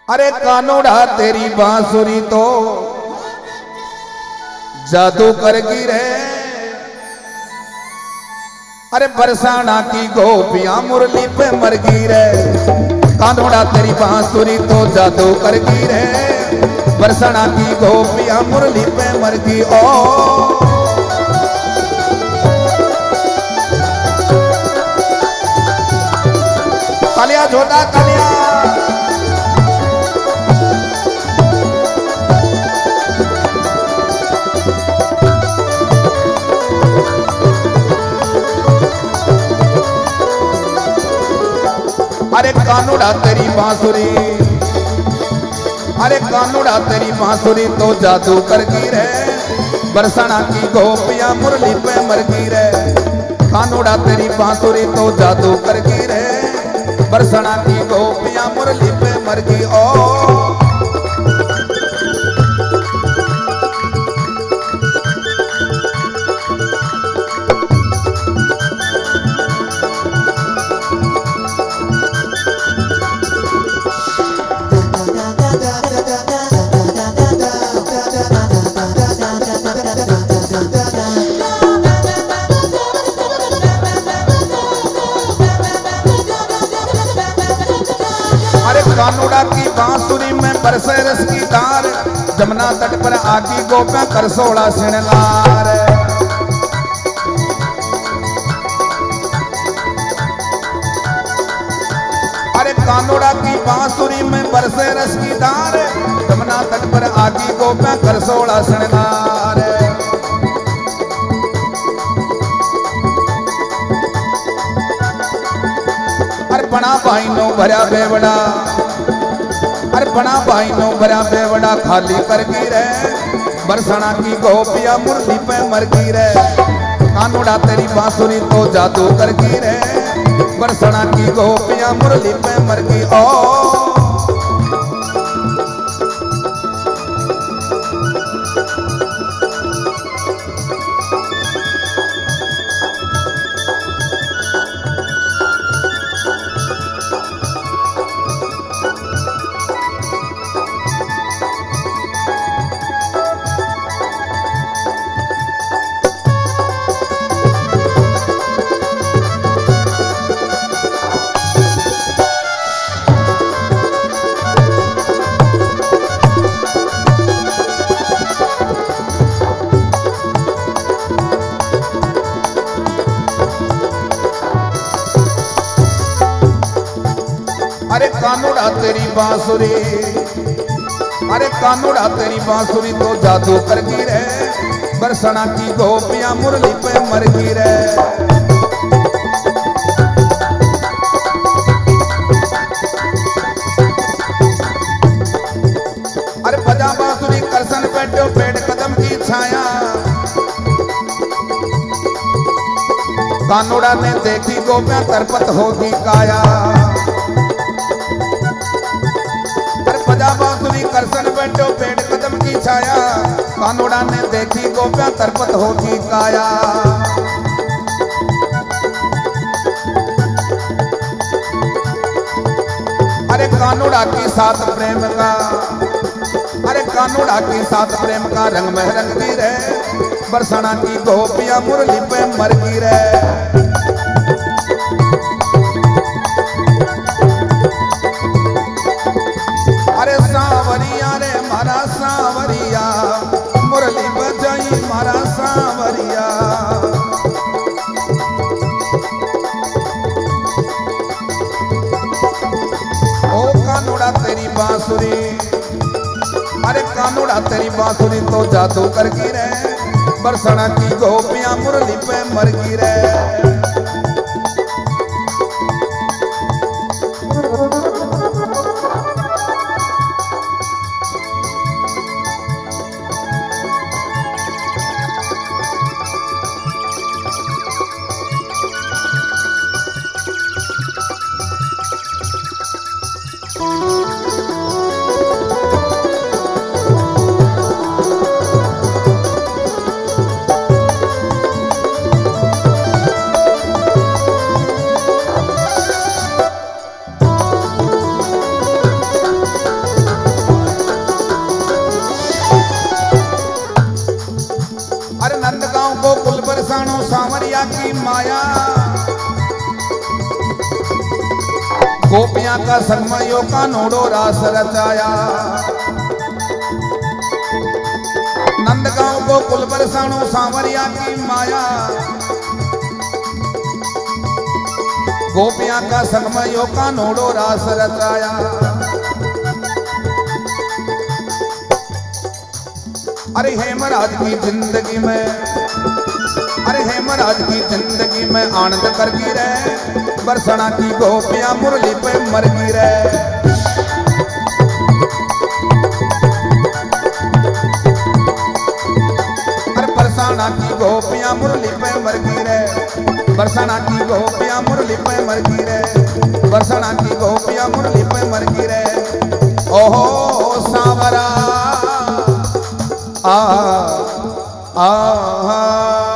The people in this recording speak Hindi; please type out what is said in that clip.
अरे कानोड़ा तेरी बांसुरी तो जादू करगी रे। अरे बरसाना की गोपियां मुरली पे मरगी रे। कानोड़ा तेरी बांसुरी तो जादू करगी रे। बरसाना की गोपियां मुरली पे मरगी। ओ कालिया झोटा कालिया। अरे कानोड़ा तेरी बांसुरी, अरे कानोड़ा तेरी बांसुरी तो जादू करगी रे। बरसाना की गोपियां मुरली पे मरगी रे। कानोड़ा तेरी बांसुरी तो जादू करगी रे। बरसाना की गोपियां मुरली पे मरगी। ओ कानोड़ा की बांसुरी में बरसे रस की धार। जमुना तट पर आकी गोपियां कर सोला श्रृंगार। अरे कानोड़ा की बांसुरी में बरसे रस की धार। जमुना तट पर आकी गोपियां कर सोला श्रृंगार। अरे बना भाई नो भरा बेवड़ा, अरे बना भाई नो भरा बेवड़ा खाली करगी रे। बरसाना की गोपियां मुरली पे मरगी रे। कानोड़ा तेरी बांसुरी तो जादू करगी रे। बरसाना की गोपियां मुरली पे मरगी। ओ अरे कानोड़ा तेरी बांसुरी, अरे कानोड़ा तेरी बांसुरी तो जादू करगी रे। बरसाना की गोपियां मुरली पे मरगी रे। अरे बजा बांसुरी करसन बैठो पेड़ कदम की छाया। कानोड़ा ने देखी गोपियां तरपत होगी काया। बांसुरी करसन बैठो पेड़ कदम की छाया। कानोड़ा ने देखी गोपियां तरपत होगी काया। अरे कानोड़ा की साथ प्रेम का, अरे कानोड़ा की साथ प्रेम का रंग में रंगी रे। बरसाना की गोपियां मुरली पे मरगी रे। अरे सांवरिया रे मारा सांवरिया मुरली बजाई मारा सांवरिया। ओ कानोड़ा तेरी बांसुरी, अरे कानोड़ा तेरी बांसुरी तो जादू करगी रे। बरसाना की गोपियां मुरली पे मरगी रे। गोपियां का संगमयो का नोड़ो रास रचाया। नंदगांव को कुल बरसानो सांवरिया की माया। गोपियां का संगमयो का नोड़ो रास रचाया। अरे हेमराज की जिंदगी में, अरे हेमराज की जिंदगी में आनंद कर गिरे। बरसना की गोपियां मुरली पे मर गिरे। अरे बरसाना की गोपियां मुरली पे मर गिरे। बरसाना की गोपियां मुरली पे मर गिरे। बरसाना की गोपियां मुरली पे मर गिरे। ओहो सांवरा आ